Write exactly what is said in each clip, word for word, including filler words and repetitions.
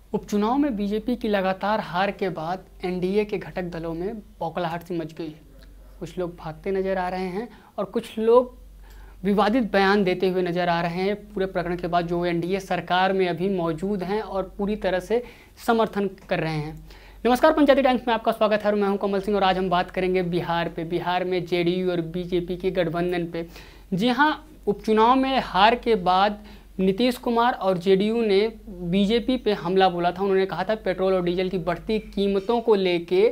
उपचुनाव में बीजेपी की लगातार हार के बाद एनडीए के घटक दलों में बौखलाहट सी मच गई है। कुछ लोग भागते नजर आ रहे हैं और कुछ लोग विवादित बयान देते हुए नजर आ रहे हैं पूरे प्रकरण के बाद, जो एनडीए सरकार में अभी मौजूद हैं और पूरी तरह से समर्थन कर रहे हैं। नमस्कार, पंचायती टाइम्स में आपका स्वागत है। मैं हूं कमल सिंह और आज हम बात करेंगे बिहार पे बिहार में जेडीयू और बीजेपी के गठबंधन पे। जी हां, उपचुनाव में हार के बाद नीतीश कुमार और जेडीयू ने बीजेपी पे हमला बोला था। उन्होंने कहा था पेट्रोल और डीजल की बढ़ती कीमतों को लेके,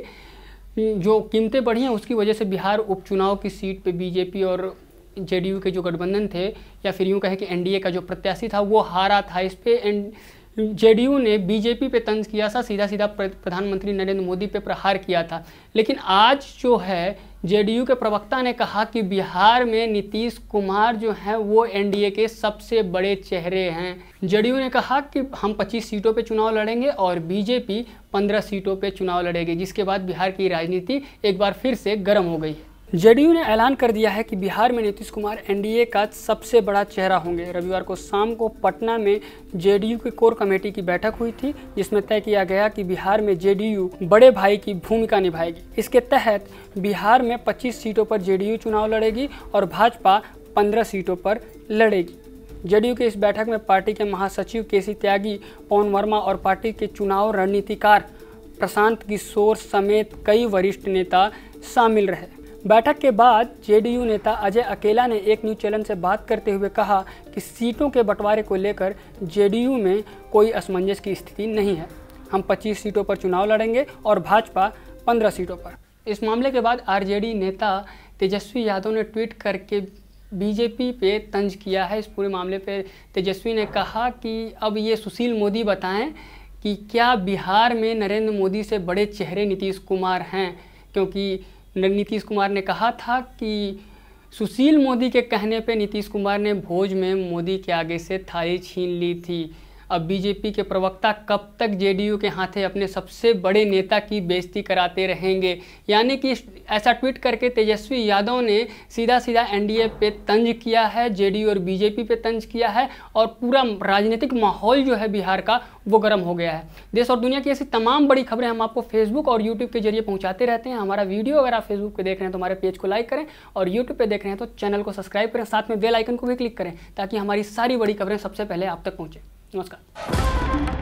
जो कीमतें बढ़ी हैं उसकी वजह से बिहार उपचुनाव की सीट पे बीजेपी और जेडीयू के जो गठबंधन थे, या फिर यूँ कहें कि एनडीए का जो प्रत्याशी था वो हारा था। इस पे जेडीयू ने बीजेपी पे तंज किया था, सीधा सीधा प्रधानमंत्री नरेंद्र मोदी पे प्रहार किया था। लेकिन आज जो है जेडीयू के प्रवक्ता ने कहा कि बिहार में नीतीश कुमार जो हैं वो एनडीए के सबसे बड़े चेहरे हैं। जेडीयू ने कहा कि हम पच्चीस सीटों पे चुनाव लड़ेंगे और बीजेपी पंद्रह सीटों पे चुनाव लड़ेगी, जिसके बाद बिहार की राजनीति एक बार फिर से गर्म हो गई है। जेडीयू ने ऐलान कर दिया है कि बिहार में नीतीश कुमार एनडीए का सबसे बड़ा चेहरा होंगे। रविवार को शाम को पटना में जेडीयू की कोर कमेटी की बैठक हुई थी, जिसमें तय किया गया कि बिहार में जेडीयू बड़े भाई की भूमिका निभाएगी। इसके तहत बिहार में पच्चीस सीटों पर जेडीयू चुनाव लड़ेगी और भाजपा पंद्रह सीटों पर लड़ेगी। जेडीयू के इस बैठक में पार्टी के महासचिव केसी त्यागी, पवन वर्मा और पार्टी के चुनाव रणनीतिकार प्रशांत किशोर समेत कई वरिष्ठ नेता शामिल रहे। बैठक के बाद जेडीयू नेता अजय अकेला ने एक न्यूज चैनल से बात करते हुए कहा कि सीटों के बंटवारे को लेकर जेडीयू में कोई असमंजस की स्थिति नहीं है। हम पच्चीस सीटों पर चुनाव लड़ेंगे और भाजपा पंद्रह सीटों पर। इस मामले के बाद आरजेडी नेता तेजस्वी यादव ने ट्वीट करके बीजेपी पे तंज किया है। इस पूरे मामले पे तेजस्वी ने कहा कि अब ये सुशील मोदी बताएं कि क्या बिहार में नरेंद्र मोदी से बड़े चेहरे नीतीश कुमार हैं, क्योंकि नीतीश कुमार ने कहा था कि सुशील मोदी के कहने पे नीतीश कुमार ने भोज में मोदी के आगे से थाली छीन ली थी। अब बीजेपी के प्रवक्ता कब तक जेडीयू के हाथे अपने सबसे बड़े नेता की बेइज्जती कराते रहेंगे? यानी कि ऐसा ट्वीट करके तेजस्वी यादव ने सीधा सीधा एनडीए पे तंज किया है, जेडीयू और बीजेपी पे तंज किया है और पूरा राजनीतिक माहौल जो है बिहार का वो गर्म हो गया है। देश और दुनिया की ऐसी तमाम बड़ी खबरें हम आपको फेसबुक और यूट्यूब के जरिए पहुंचाते रहते हैं। हमारा वीडियो अगर आप फेसबुक पे देख रहे हैं तो हमारे पेज को लाइक करें और यूट्यूब पे देख रहे हैं तो चैनल को सब्सक्राइब करें, साथ में बेल आइकन को भी क्लिक करें ताकि हमारी सारी बड़ी खबरें सबसे पहले आप तक पहुँचें। नमस्कार।